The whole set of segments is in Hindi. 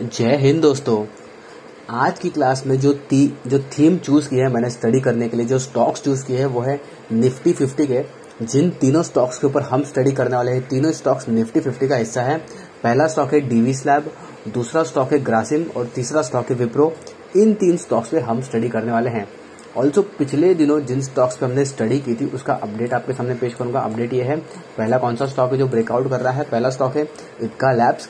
जय हिंद दोस्तों। आज की क्लास में जो थीम चूज की है मैंने स्टडी करने के लिए, जो स्टॉक्स चूज किए हैं वो है निफ्टी 50 के। जिन तीनों स्टॉक्स के ऊपर हम स्टडी करने वाले हैं, तीनों स्टॉक्स निफ्टी 50 का हिस्सा है। पहला स्टॉक है डीवी स्लैब, दूसरा स्टॉक है ग्रासिम और तीसरा स्टॉक है विप्रो। इन तीन स्टॉक्स पे हम स्टडी करने वाले हैं। ऑल्सो पिछले दिनों जिन स्टॉक्स पे हमने स्टडी की थी उसका अपडेट आपके सामने पेश करूंगा। अपडेट ये है, पहला कौन सा स्टॉक है जो ब्रेकआउट कर रहा है। पहला स्टॉक है इक्का लैब्स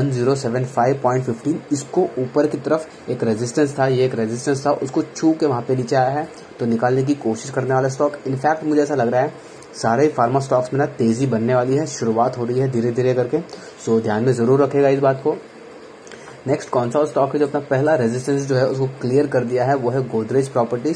1075.15। इसको ऊपर की तरफ एक रेजिस्टेंस था, ये एक रेजिस्टेंस था, उसको छू के वहां पे नीचे आया है तो निकालने की कोशिश करने वाला स्टॉक। इनफैक्ट मुझे ऐसा लग रहा है सारे फार्मा स्टॉक्स में ना तेजी बनने वाली है, शुरुआत हो रही है धीरे धीरे करके। सो ध्यान में जरूर रखेगा इस बात को। नेक्स्ट कौन सा स्टॉक है जो अपना पहला रेजिस्टेंस जो है उसको क्लियर कर दिया है, वो है गोदरेज प्रॉपर्टीज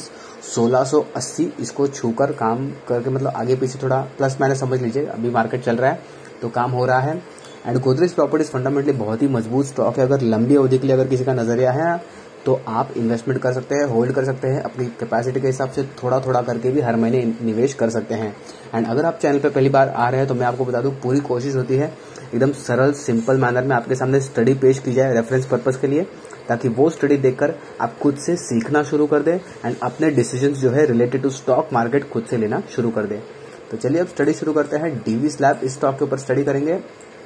1680। इसको छूकर काम करके मतलब आगे पीछे थोड़ा प्लस माइनस समझ लीजिए, अभी मार्केट चल रहा है तो काम हो रहा है। एंड गोदरेज प्रॉपर्टीज फंडामेंटली बहुत ही मजबूत स्टॉक है। अगर लंबी अवधि के लिए अगर किसी का नजरिया है तो आप इन्वेस्टमेंट कर सकते हैं, होल्ड कर सकते हैं, अपनी कैपेसिटी के हिसाब से थोड़ा थोड़ा करके भी हर महीने निवेश कर सकते हैं। एंड अगर आप चैनल पे पहली बार आ रहे हैं तो मैं आपको बता दूं, पूरी कोशिश होती है एकदम सरल सिंपल मैनर में आपके सामने स्टडी पेश की जाए रेफरेंस पर्पस के लिए, ताकि वो स्टडी देखकर आप खुद से सीखना शुरू कर दें एंड अपने डिसीजंस जो है रिलेटेड टू स्टॉक मार्केट खुद से लेना शुरू कर दें। तो चलिए अब स्टडी शुरू करते हैं। डीवी स्लैब इस स्टॉक के ऊपर स्टडी करेंगे।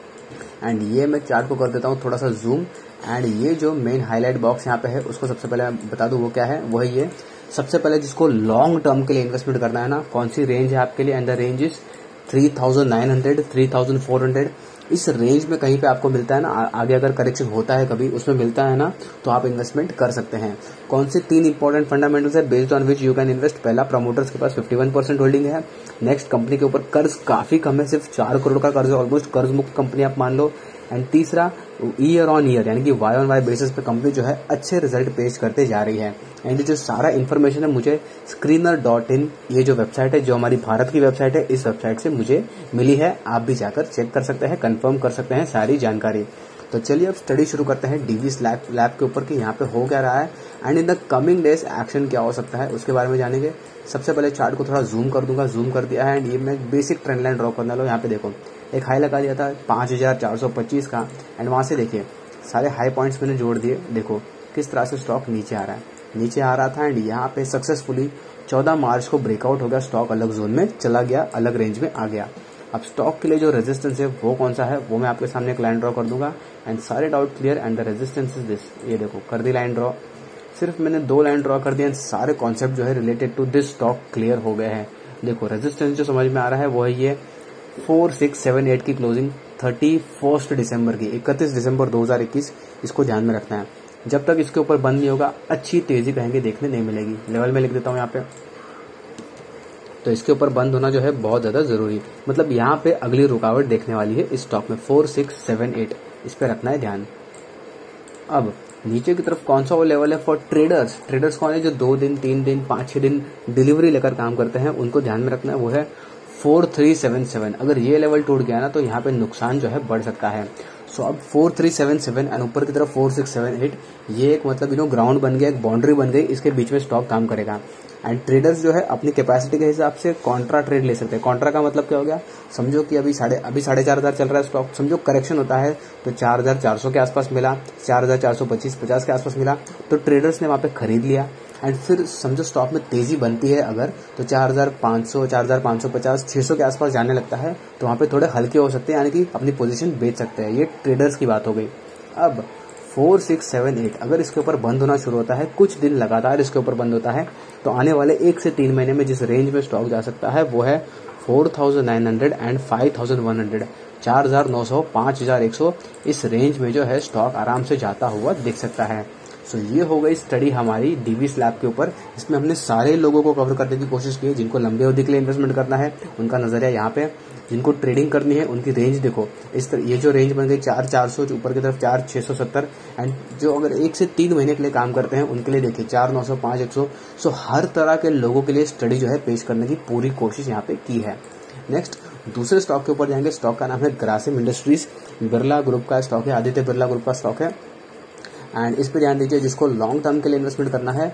एंड ये मैं चार्ट को कर देता हूँ थोड़ा सा जूम। एंड ये जो मेन हाईलाइट बॉक्स यहाँ पे है उसको सबसे पहले बता दूं वो क्या है। वो है ये, सबसे पहले जिसको लॉन्ग टर्म के लिए इन्वेस्टमेंट करना है ना, कौन सी रेंज है आपके लिए, एंड द रेंज इज 3900 3400। इस रेंज में कहीं पे आपको मिलता है ना, आगे अगर करेक्शन होता है कभी उसमें मिलता है ना, तो आप इन्वेस्टमेंट कर सकते हैं। कौन से तीन इंपॉर्टेंट फंडामेंटल्स है based on which you can invest. पहला, प्रमोटर्स के पास 51% होल्डिंग है। नेक्स्ट, कंपनी के ऊपर कर्ज काफी कम है, सिर्फ 4 करोड़ का कर्ज है, ऑलमोस्ट कर्ज मुक्त कंपनी आप मान लो। एंड तीसरा, ईयर ऑन ईयर यानी कि वाई ऑन वाई बेसिस पे कंपनी जो है अच्छे रिजल्ट पेश करते जा रही है। एंड जो सारा इन्फॉर्मेशन है मुझे screener.in ये जो वेबसाइट है, जो हमारी भारत की वेबसाइट है, इस वेबसाइट से मुझे मिली है। आप भी जाकर चेक कर सकते हैं, कंफर्म कर सकते हैं सारी जानकारी। तो चलिए अब स्टडी शुरू करते हैं डीवी लैब के ऊपर कि यहाँ पे हो क्या रहा है and in the coming days action क्या हो सकता है उसके बारे में जानेंगे। सबसे पहले चार्ट को थोड़ा जूम कर दूंगा, जूम कर दिया है एंड ये मैं बेसिक ट्रेंड लाइन ड्रॉ करने लो। यहाँ पे देखो एक हाई लगा दिया था 5425 का एंड वहां से देखिए सारे हाई पॉइंट्स मैंने जोड़ दिए। देखो किस तरह से स्टॉक नीचे आ रहा है, नीचे आ रहा था एंड यहाँ पे सक्सेसफुली 14 मार्च को ब्रेकआउट हो गया, स्टॉक अलग जोन में चला गया, अलग रेंज में आ गया। अब स्टॉक के लिए जो रेजिस्टेंस है वो कौन सा है वो मैं आपके सामने एक लाइन ड्रॉ कर दूंगा एंड सारे doubt clear. And the resistance is this, ये देखो कर दी लाइन ड्रॉ। सिर्फ मैंने 2 लाइन ड्रॉ कर दिया एंड सारे कॉन्सेप्ट जो है related to this stock clear हो गए हैं। देखो रेजिस्टेंस जो समझ में आ रहा है वो है ये 4678 की क्लोजिंग 31 दिसंबर की, 31 दिसंबर 2021। इसको ध्यान में रखना है। जब तक इसके ऊपर बंद नहीं होगा अच्छी तेजी कहेंगे देखने नहीं मिलेगी। लेवल में लिख देता हूं यहाँ पे, तो इसके ऊपर बंद होना जो है बहुत ज्यादा जरूरी, मतलब यहाँ पे अगली रुकावट देखने वाली है इस स्टॉक में 4678, इस पे रखना है ध्यान। अब नीचे की तरफ कौन सा वो लेवल है फॉर ट्रेडर्स। ट्रेडर्स कौन है जो 2 दिन 3 दिन 5-6 दिन डिलीवरी लेकर काम करते हैं, उनको ध्यान में रखना है। वो है 4377। अगर ये लेवल टूट गया ना तो यहाँ पे नुकसान जो है बढ़ सकता है। सो अब 4377 एंड ऊपर की तरफ 4678, ये एक मतलब ग्राउंड बन गया, एक बाउंड्री बन गई, इसके बीच में स्टॉक काम करेगा। एंड ट्रेडर्स जो है अपनी कैपेसिटी के हिसाब से कॉन्ट्रा ट्रेड ले सकते हैं। कॉन्ट्रा का मतलब क्या हो गया, समझो कि अभी 4,500 चल रहा है स्टॉक, समझो करेक्शन होता है तो 4400 के आसपास मिला, 4425-50 के आसपास मिला तो ट्रेडर्स ने वहां पे खरीद लिया। एंड फिर समझो स्टॉक में तेजी बनती है अगर, तो 4500, 4550, 600 के आसपास जाने लगता है तो वहां पे थोड़े हल्के हो सकते हैं, यानी कि अपनी पोजीशन बेच सकते हैं। ये ट्रेडर्स की बात हो गई। अब 4678 अगर इसके ऊपर बंद होना शुरू होता है, कुछ दिन लगातार इसके ऊपर बंद होता है, तो आने वाले 1 से 3 महीने में जिस रेंज में स्टॉक जा सकता है वो है 4900 एंड 5100, 4900 5100, इस रेंज में जो है स्टॉक आराम से जाता हुआ दिख सकता है। सो ये हो गई स्टडी हमारी डीवी स्लैब के ऊपर। इसमें हमने सारे लोगों को कवर करने की कोशिश की है। जिनको लंबे अवधि के लिए इन्वेस्टमेंट करना है उनका नजरिया यहाँ पे, जिनको ट्रेडिंग करनी है उनकी रेंज देखो इस तरह, ये जो रेंज बन गई 4400, ऊपर की तरफ 4670। एंड जो अगर 1 से 3 महीने के लिए काम करते हैं उनके लिए देखिए 4900 5100। सो हर तरह के लोगों के लिए स्टडी जो है पेश करने की पूरी कोशिश यहाँ पे की है। नेक्स्ट दूसरे स्टॉक के ऊपर जाएंगे। स्टॉक का नाम है ग्रासिम इंडस्ट्रीज, बिरला ग्रुप का स्टॉक है, आदित्य बिरला ग्रुप का स्टॉक है। एंड इस पे ध्यान दीजिए, जिसको लॉन्ग टर्म के लिए इन्वेस्टमेंट करना है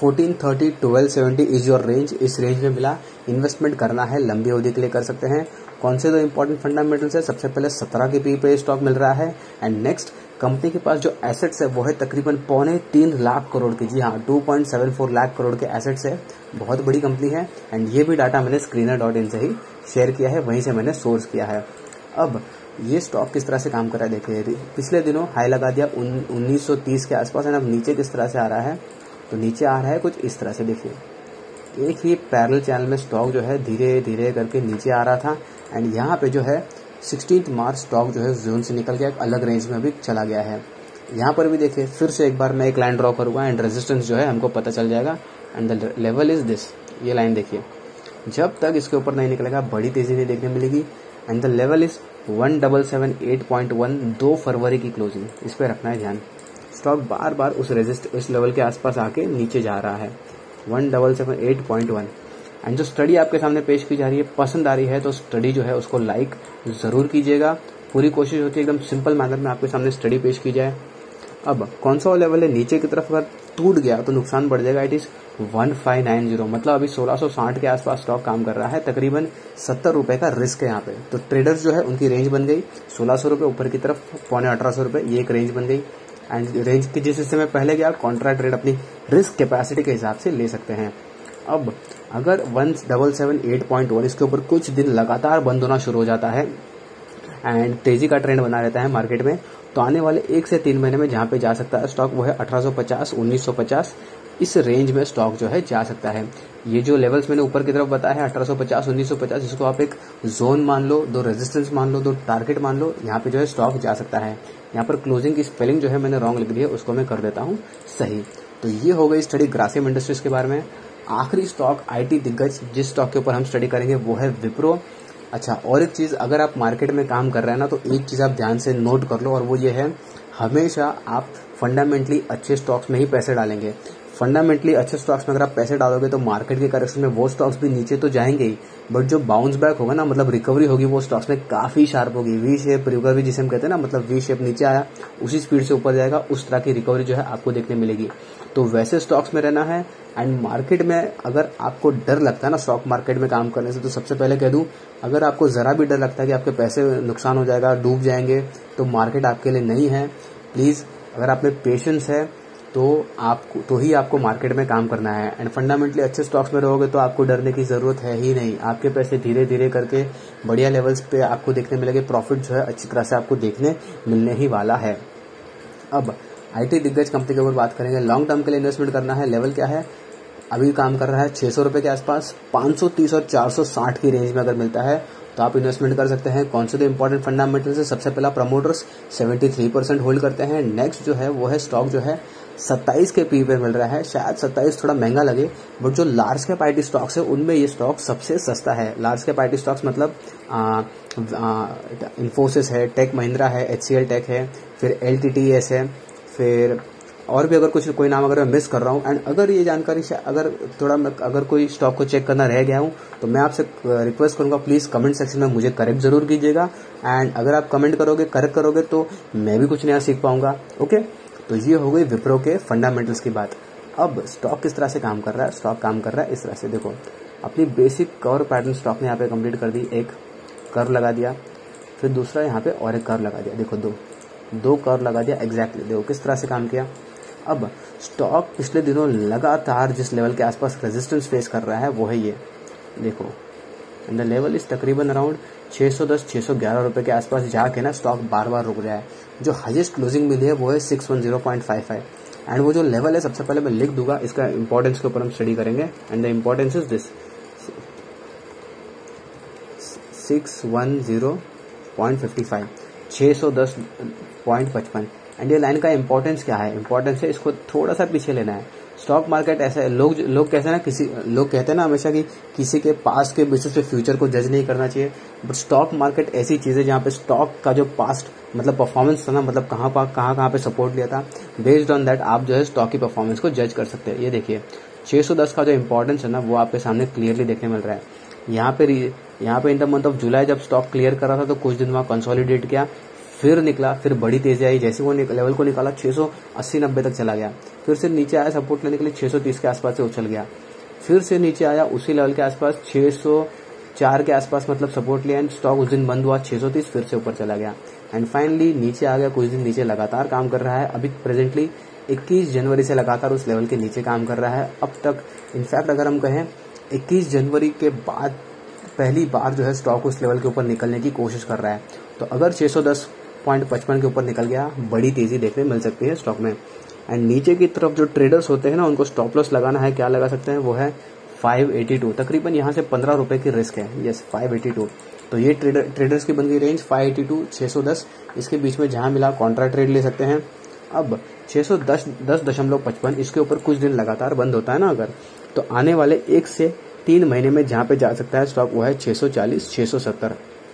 1430 1270 इज योर रेंज, इस रेंज में मिला, इन्वेस्टमेंट करना है लंबी अवधि के लिए कर सकते हैं। कौन से दो इंपॉर्टेंट फंडामेंटल्स है? सबसे पहले 17 के पी पे स्टॉक मिल रहा है एंड नेक्स्ट कंपनी के पास जो एसेट्स है वो है तकरीबन 3.25 लाख करोड़ की। जी हाँ, 2.74 लाख करोड़ के एसेट्स है, बहुत बड़ी कंपनी है एंड ये भी डाटा मैंने screener.in से ही शेयर किया है, वहीं से मैंने सोर्स किया है। अब ये स्टॉक किस तरह से काम कर रहा है देखिए, पिछले दिनों हाई लगा दिया 1930 के आसपास एंड अब नीचे किस तरह से आ रहा है, तो नीचे आ रहा है कुछ इस तरह से। देखिए एक ही पैरेलल चैनल में स्टॉक जो है धीरे धीरे करके नीचे आ रहा था एंड यहाँ पे जो है 16 मार्च स्टॉक जो है जोन से निकल गया, एक अलग रेंज में भी चला गया है। यहाँ पर भी देखिए फिर से एक बार मैं एक लाइन ड्रॉ करूँगा एंड रेजिस्टेंस जो है हमको पता चल जाएगा and the level is this. ये लाइन देखिए, जब तक इसके ऊपर नहीं निकलेगा बड़ी तेजी नहीं देखने मिलेगी एंड द लेवल इज 1778.1, 2 फरवरी की क्लोजिंग, इस पर रखना है ध्यान। स्टॉक बार बार उस लेवल के आसपास आके नीचे जा रहा है 1778.1 एंड जो स्टडी आपके सामने पेश की जा रही है पसंद आ रही है तो स्टडी जो है उसको लाइक जरूर कीजिएगा। पूरी कोशिश होती है एकदम सिंपल मैनर में आपके सामने स्टडी पेश की जाए। अब कौन सा लेवल है, नीचे की तरफ अगर टूट गया तो नुकसान बढ़ जाएगा, इट इज 1590, मतलब अभी 1660 के आसपास स्टॉक काम कर रहा है, तकरीबन 70 रुपए का रिस्क है यहाँ पे। तो ट्रेडर्स जो है उनकी रेंज बन गई 1600 रुपए ऊपर की तरफ 1850 रुपए, ये एक रेंज बन गई एंड रेंज के जिस हिस्से में पहले गया कॉन्ट्रा ट्रेड अपनी रिस्क कैपेसिटी के हिसाब से ले सकते हैं। अब अगर 1778.1 इसके ऊपर कुछ दिन लगातार बंद होना शुरू हो जाता है एंड तेजी का ट्रेंड बना रहता है मार्केट में, तो आने वाले 1 से 3 महीने में जहां पे जा सकता है स्टॉक वो है 1850, 1950, इस रेंज में स्टॉक जो है जा सकता है। ये जो लेवल्स मैंने ऊपर की तरफ बताया है 1850, 1950, इसको आप एक जोन मान लो, 2 रेजिस्टेंस मान लो, 2 टारगेट मान लो, यहाँ पे जो है स्टॉक जा सकता है। यहाँ पर क्लोजिंग की स्पेलिंग जो है मैंने रॉन्ग लिख दी है, उसको मैं कर देता हूँ सही। तो ये हो गई स्टडी ग्रासिम इंडस्ट्रीज के बारे में। आखिरी स्टॉक आईटी दिग्गज जिस स्टॉक के ऊपर हम स्टडी करेंगे वो है विप्रो। अच्छा, और एक चीज, अगर आप मार्केट में काम कर रहे हैं ना तो एक चीज आप ध्यान से नोट कर लो और वो ये है, हमेशा आप फंडामेंटली अच्छे स्टॉक्स में ही पैसे डालेंगे। फंडामेंटली अच्छे स्टॉक्स में अगर आप पैसे डालोगे तो मार्केट के करेक्शन में वो स्टॉक्स भी नीचे तो जाएंगे ही, बट जो बाउंस बैक होगा ना, मतलब रिकवरी होगी वो स्टॉक्स में काफी शार्प होगी। वी शेप रिकवरी जिसे हम कहते हैं ना, मतलब वी शेप नीचे आया उसी स्पीड से ऊपर जाएगा, उस तरह की रिकवरी जो है आपको देखने मिलेगी। तो वैसे स्टॉक्स में रहना है एंड मार्केट में अगर आपको डर लगता है ना स्टॉक मार्केट में काम करने से, तो सबसे पहले कह दूं, अगर आपको जरा भी डर लगता है कि आपके पैसे नुकसान हो जाएगा, डूब जाएंगे, तो मार्केट आपके लिए नहीं है। प्लीज, अगर आप में पेशेंस है तो ही आपको मार्केट में काम करना है एंड फंडामेंटली अच्छे स्टॉक्स में रहोगे तो आपको डरने की जरूरत है ही नहीं। आपके पैसे धीरे धीरे करके बढ़िया लेवल्स पे आपको देखने मिलेंगे, प्रॉफिट जो है अच्छी तरह से आपको देखने मिलने ही वाला है। अब आईटी दिग्गज कंपनी के ऊपर बात करेंगे। लॉन्ग टर्म के लिए इन्वेस्टमेंट करना है, लेवल क्या है, अभी काम कर रहा है 600 रुपए के आसपास, 530 और 460 की रेंज में अगर मिलता है तो आप इन्वेस्टमेंट कर सकते हैं। कौन से तो इंपॉर्टेंट फंडामेंटल्स है, सबसे पहला प्रमोटर्स 73% होल्ड करते हैं। नेक्स्ट जो है वो है स्टॉक जो है 27 के पी पे मिल रहा है, शायद 27 थोड़ा महंगा लगे, बट जो लार्ज कैप आईटी स्टॉक्स है उनमें ये स्टॉक सबसे सस्ता है। लार्ज कैप आईटी स्टॉक्स मतलब इन्फोसिस है, टेक महिंद्रा है, HCL टेक है, फिर LTTS है, फिर और भी अगर कोई नाम अगर मैं मिस कर रहा हूँ एंड अगर ये जानकारी अगर कोई स्टॉक को चेक करना रह गया हूँ तो मैं आपसे रिक्वेस्ट करूंगा प्लीज कमेंट सेक्शन में मुझे करेक्ट जरूर कीजिएगा एंड अगर आप कमेंट करोगे, करेक्ट करोगे तो मैं भी कुछ नया सीख पाऊंगा। ओके, तो ये हो गई विप्रो के फंडामेंटल्स की बात। अब स्टॉक किस तरह से काम कर रहा है, स्टॉक काम कर रहा है इस तरह से। देखो, अपनी बेसिक कर्व पैटर्न स्टॉक ने यहाँ पे कंप्लीट कर दी, एक कर्व लगा दिया, फिर दूसरा यहाँ पे और एक कर्व लगा दिया। देखो दो कर्व लगा दिया एग्जैक्टली। देखो किस तरह से काम किया। अब स्टॉक पिछले दिनों लगातार जिस लेवल के आसपास रेजिस्टेंस फेस कर रहा है वो है ये, देखो द लेवल इस तकरीबन अराउंड 610-611 रुपए के आसपास जाके ना स्टॉक बार बार रुक रहा है। जो हाईएस्ट क्लोजिंग मिली है वो है 610.55 एंड वो जो लेवल है सबसे पहले मैं लिख दूंगा, इसका इंपॉर्टेंस के ऊपर हम स्टडी करेंगे and the importance is this 610.55, 610.55 and ये लाइन का इंपॉर्टेंस क्या है, इंपॉर्टेंस है इसको थोड़ा सा पीछे लेना है। स्टॉक मार्केट ऐसा है, लोग कहते हैं ना, लोग कहते हैं ना हमेशा कि किसी के पास्ट के बेसिस पे फ्यूचर को जज नहीं करना चाहिए, बट स्टॉक मार्केट ऐसी चीज है जहाँ पे स्टॉक का जो पास्ट मतलब परफॉर्मेंस था ना, मतलब कहाँ पे सपोर्ट लिया था, बेस्ड ऑन दैट आप जो है स्टॉक की परफॉर्मेंस को जज कर सकते हैं। ये देखिए 610 का जो इंपॉर्टेंस है ना वो आपके सामने क्लियरली देखने मिल रहा है। यहाँ पे in the month of July जब स्टॉक क्लियर कर रहा था तो कुछ दिन वहां कंसोलिडेट किया, फिर निकला, फिर बड़ी तेजी आई, जैसे वो लेवल को निकाला 680-90 तक चला गया, फिर से नीचे आया सपोर्ट लेने के लिए 630 के आसपास से उछल गया, फिर से नीचे आया उसी लेवल के आसपास 4 के आसपास मतलब सपोर्ट लिया एंड स्टॉक उस दिन बंद हुआ 630, फिर से ऊपर चला गया एंड फाइनली नीचे आ गया। कुछ दिन नीचे लगातार काम कर रहा है। अभी प्रेजेंटली 21 जनवरी से लगातार उस लेवल के नीचे काम कर रहा है अब तक। इनफैक्ट अगर हम कहें 21 जनवरी के बाद पहली बार जो है स्टॉक उस लेवल के ऊपर निकलने की कोशिश कर रहा है। तो अगर 610.55 के ऊपर निकल गया, बड़ी तेजी देखने मिल सकती है स्टॉक में। एंड नीचे की तरफ जो ट्रेडर्स होते हैं ना, उनको स्टॉप लॉस लगाना है। क्या लगा सकते हैं, वो है 582। तकरीबन यहाँ से 15 रुपए की रिस्क है। यस 582। तो ये ट्रेडर्स की बन गई रेंज 582 610, इसके बीच में जहां मिला कॉन्ट्रा ट्रेड ले सकते हैं। अब 610.55 इसके ऊपर कुछ दिन लगातार बंद होता है ना अगर, तो आने वाले 1 से 3 महीने में जहां पे जा सकता है स्टॉक वो है 640 670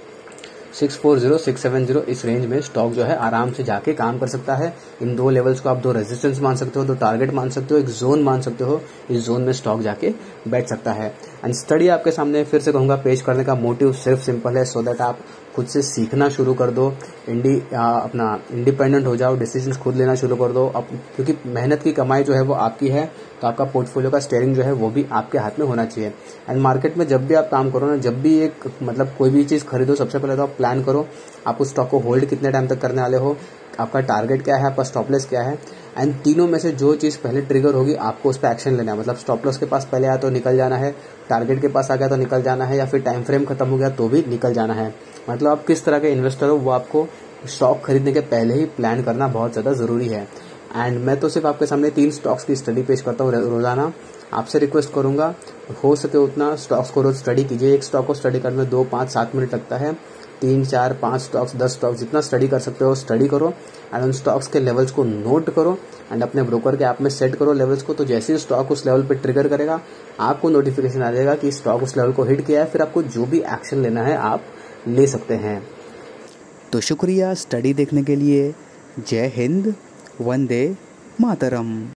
640 670। इस रेंज में स्टॉक जो है आराम से जाके काम कर सकता है। इन दो लेवल्स को आप दो रेजिस्टेंस मान सकते हो, दो टारगेट मान सकते हो, एक जोन मान सकते हो। इस जोन में स्टॉक जाके बैठ सकता है। एंड स्टडी आपके सामने फिर से कहूंगा, पेश करने का मोटिव सिर्फ सिंपल है, सो दैट आप खुद से सीखना शुरू कर दो, अपना इंडिपेंडेंट हो जाओ, डिसीजंस खुद लेना शुरू कर दो। क्योंकि मेहनत की कमाई जो है वो आपकी है, तो आपका पोर्टफोलियो का स्टीयरिंग जो है वो भी आपके हाथ में होना चाहिए। एंड मार्केट में जब भी आप काम करो ना, जब भी एक मतलब कोई भी चीज खरीदो, सबसे पहले तो आप प्लान करो आप उस स्टॉक को होल्ड कितने टाइम तक करने वाले हो, आपका टारगेट क्या है, आपका स्टॉप लॉस क्या है। एंड तीनों में से जो चीज पहले ट्रिगर होगी आपको उस पर एक्शन लेना है। मतलब स्टॉप लॉस के पास पहले आया तो निकल जाना है, टारगेट के पास आ गया तो निकल जाना है, या फिर टाइम फ्रेम खत्म हो गया तो भी निकल जाना है। मतलब आप किस तरह के इन्वेस्टर हो वो आपको स्टॉक खरीदने के पहले ही प्लान करना बहुत ज्यादा जरूरी है। एंड मैं तो सिर्फ आपके सामने 3 स्टॉक्स की स्टडी पेश करता हूँ रोजाना। आपसे रिक्वेस्ट करूंगा हो सके उतना स्टॉक्स को रोज स्टडी कीजिए। एक स्टॉक को स्टडी करने में 2, 5, 7 मिनट लगता है। 3, 4, 5 स्टॉक्स, 10 स्टॉक्स, जितना स्टडी कर सकते हो स्टडी करो एंड उन स्टॉक्स के लेवल्स को नोट करो एंड अपने ब्रोकर के ऐप में सेट करो लेवल्स को। तो जैसे ही स्टॉक उस लेवल पे ट्रिगर करेगा आपको नोटिफिकेशन आ जाएगा कि स्टॉक उस लेवल को हिट किया है। फिर आपको जो भी एक्शन लेना है आप ले सकते हैं। तो शुक्रिया स्टडी देखने के लिए। जय हिंद, वंदे मातरम।